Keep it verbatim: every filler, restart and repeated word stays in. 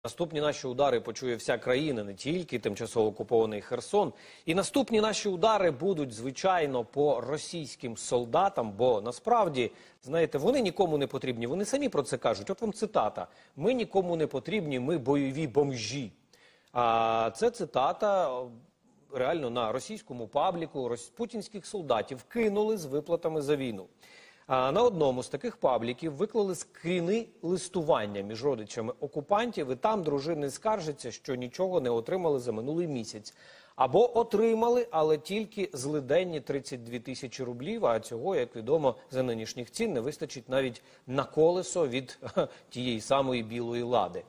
Наступні наші удари почує вся країна, не тільки тимчасово окупований Херсон. І наступні наші удари будуть, звичайно, по російським солдатам, бо насправді, знаєте, вони нікому не потрібні. Вони самі про це кажуть. От вам цитата. «Ми нікому не потрібні, ми бойові бомжі». А це цитата реально на російському пабліку. Путінських солдатів кинули з виплатами за війну. А на одному з таких пабліків виклали скріни листування між родичами окупантів, і там дружини скаржаться, що нічого не отримали за минулий місяць. Або отримали, але тільки злиденні тридцять дві тисячі рублів, а цього, як відомо, за нинішніх цін не вистачить навіть на колесо від тієї самої білої лади.